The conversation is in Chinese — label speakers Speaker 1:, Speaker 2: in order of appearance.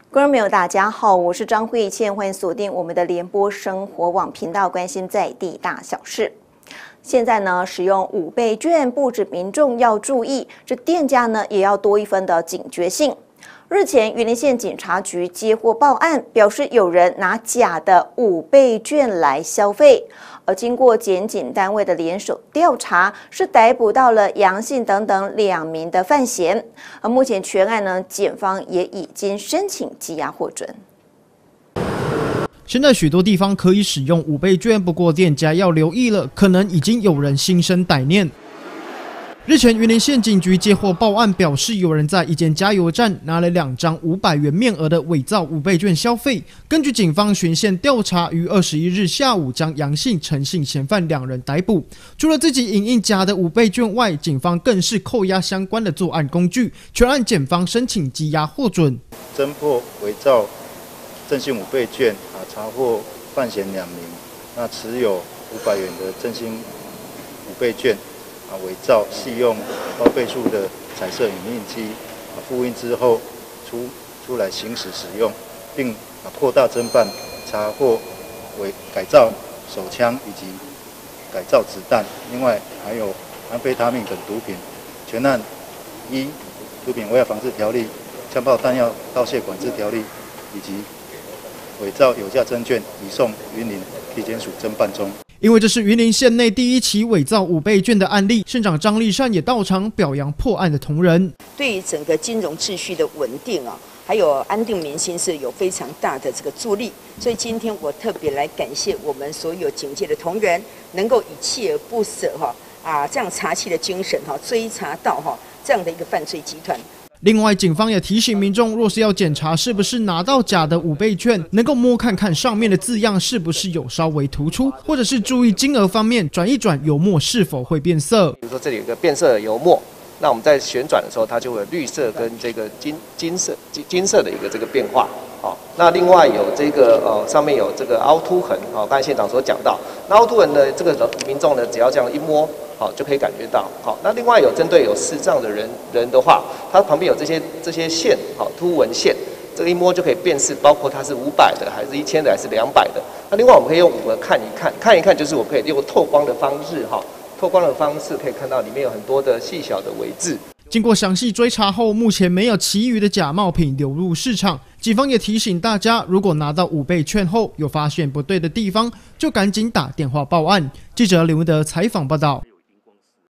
Speaker 1: 观众朋友，大家好，我是张慧倩，欢迎锁定我们的联播生活网频道，关心在地大小事。现在呢，使用5倍券，不止民众要注意，这店家呢也要多一分的警觉性。日前，云林县警察局接获报案，表示有人拿假的5倍券来消费。而经过检警单位的联手调查，是逮捕到了杨姓等等2名的犯嫌。而目前全案呢，检方也已经申请羁押获准。
Speaker 2: 现在许多地方可以使用5倍券，不过店家要留意了，可能已经有人心生歹念。日前，云林县警局接获报案，表示有人在一间加油站拿了2张500元面额的伪造5倍券消费。根据警方循线调查，于21日下午将杨姓、陈姓嫌犯2人逮捕。除了自己影印假的5倍券外，警方更是扣押相关的作案工具。全案检方申请羁押获准。
Speaker 3: 侦破伪造振兴5倍券，查获犯嫌2名，那持有500元的振兴5倍券。伪造系用高倍数的彩色影印机复印之后出来行使使用，并扩大侦办，查获改造手枪以及改造子弹，另外还有安非他命等毒品。全案依毒品危害防治条例、枪炮弹药盗窃管制条例以及伪造有价证券移送云林地检署侦办中。
Speaker 2: 因为这是云林县内第1起伪造5倍券的案例，县长张丽善也到场表扬破案的同仁。
Speaker 4: 对于整个金融秩序的稳定还有安定民心是有非常大的这个助力。所以今天我特别来感谢我们所有警界的同仁，能够以锲而不舍这样查缉的精神追查到这样的一个犯罪集团。
Speaker 2: 另外，警方也提醒民众，若是要检查是不是拿到假的5倍券，能够摸看看上面的字样是不是有稍微突出，或者是注意金额方面转一转油墨是否会变色。
Speaker 5: 比如说这里有个变色的油墨，那我们在旋转的时候，它就会有绿色跟这个金色的一个这个变化。那另外有这个上面有这个凹凸痕，刚才县长所讲到，那凹凸痕的这个民众呢，只要这样一摸，就可以感觉到。那另外有针对有视障的人的话，它旁边有这些线，凸纹线，这个一摸就可以辨识，包括它是500的，还是1000的，还是200的。那另外我们可以用5个看一看，就是我可以用透光的方式，可以看到里面有很多的细小的微字。
Speaker 2: 经过详细追查后，目前没有其余的假冒品流入市场。警方也提醒大家，如果拿到5倍券后有发现不对的地方，就赶紧打电话报案。记者刘德采访报道。